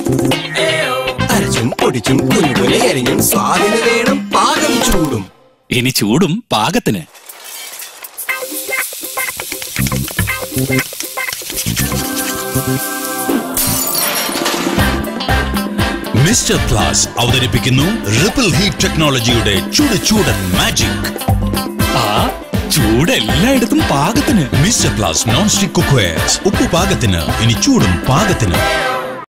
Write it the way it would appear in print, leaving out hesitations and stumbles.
അരച്ചും പൊടിച്ചും കുഞ്ഞുകുഞ്ഞെ എരിഞ്ഞും സ്വാദിന് വേണം പാകം ചൂടും. ഇനി ചൂടും പാകത്തിന്. മിസ്റ്റർ പ്ലസ് അവതരിപ്പിക്കുന്നു റിപ്പിൾ ഹീറ്റ് ടെക്നോളജിയുടെ ചൂടൻ മാജിക്. ആ ചൂട് എല്ലായിടത്തും പാകത്തിന്. Mister plus non stick cookwares. ഉപ്പ് പാകത്തിന്, ഇനി ചൂടും പാകത്തിന്.